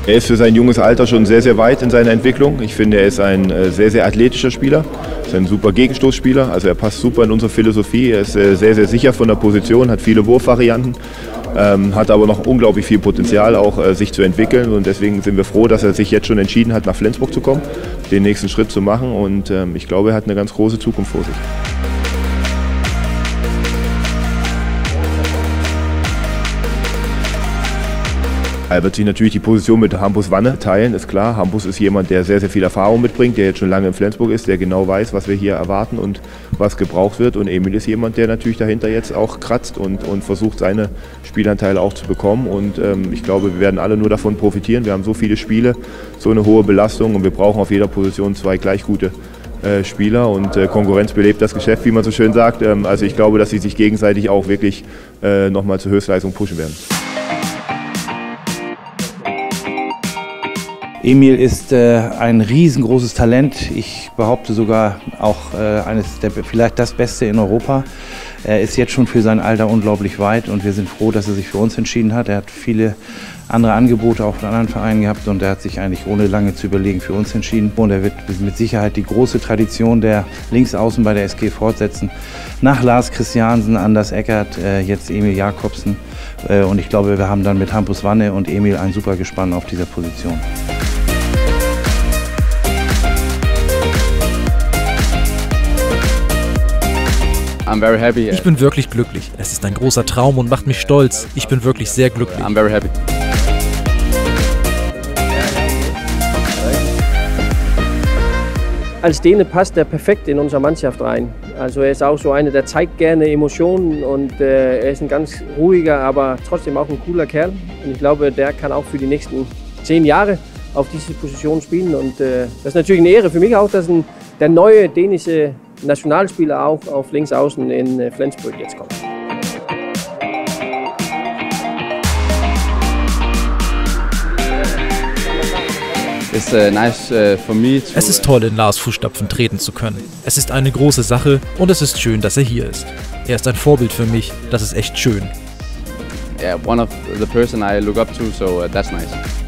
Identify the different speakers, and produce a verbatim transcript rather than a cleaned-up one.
Speaker 1: Er ist für sein junges Alter schon sehr, sehr weit in seiner Entwicklung. Ich finde, er ist ein sehr, sehr athletischer Spieler. Er ist ein super Gegenstoßspieler, also er passt super in unsere Philosophie. Er ist sehr, sehr sicher von der Position, hat viele Wurfvarianten, ähm, hat aber noch unglaublich viel Potenzial, auch äh, sich zu entwickeln. Und deswegen sind wir froh, dass er sich jetzt schon entschieden hat, nach Flensburg zu kommen, den nächsten Schritt zu machen. Und ähm, ich glaube, er hat eine ganz große Zukunft vor sich. Er wird sich natürlich die Position mit Hampus Wanne teilen, ist klar. Hampus ist jemand, der sehr, sehr viel Erfahrung mitbringt, der jetzt schon lange in Flensburg ist, der genau weiß, was wir hier erwarten und was gebraucht wird. Und Emil ist jemand, der natürlich dahinter jetzt auch kratzt und, und versucht, seine Spielanteile auch zu bekommen. Und ähm, ich glaube, wir werden alle nur davon profitieren. Wir haben so viele Spiele, so eine hohe Belastung und wir brauchen auf jeder Position zwei gleich gute äh, Spieler. Und äh, Konkurrenz belebt das Geschäft, wie man so schön sagt. Ähm, also ich glaube, dass sie sich gegenseitig auch wirklich äh, nochmal zur Höchstleistung pushen werden.
Speaker 2: Emil ist äh, ein riesengroßes Talent. Ich behaupte sogar auch äh, eines der, vielleicht das Beste in Europa. Er ist jetzt schon für sein Alter unglaublich weit und wir sind froh, dass er sich für uns entschieden hat. Er hat viele andere Angebote auch von anderen Vereinen gehabt und er hat sich eigentlich ohne lange zu überlegen für uns entschieden. Und er wird mit Sicherheit die große Tradition der Linksaußen bei der S G fortsetzen. Nach Lars Christiansen, Anders Eckert, äh, jetzt Emil Jakobsen. Äh, und ich glaube, wir haben dann mit Hampus Wanne und Emil ein super Gespann auf dieser Position.
Speaker 3: I'm very happy.
Speaker 4: Ich bin wirklich glücklich. Es ist ein großer Traum und macht mich stolz. Ich bin wirklich sehr glücklich.
Speaker 3: I'm very happy.
Speaker 5: Als Däne passt er perfekt in unsere Mannschaft rein. Also er ist auch so einer, der zeigt gerne Emotionen und äh, er ist ein ganz ruhiger, aber trotzdem auch ein cooler Kerl. Und ich glaube, der kann auch für die nächsten zehn Jahre auf diese Position spielen. Und äh, das ist natürlich eine Ehre für mich auch, dass ein, der neue dänische Nationalspieler auch auf Linksaußen in Flensburg jetzt kommt.
Speaker 3: It's, uh, nice, uh, for me to,
Speaker 4: es ist toll, in Lars Fußstapfen treten zu können. Es ist eine große Sache und es ist schön, dass er hier ist. Er ist ein Vorbild für mich, das ist echt schön.
Speaker 3: Yeah, one of the person I look up to, so uh, that's nice.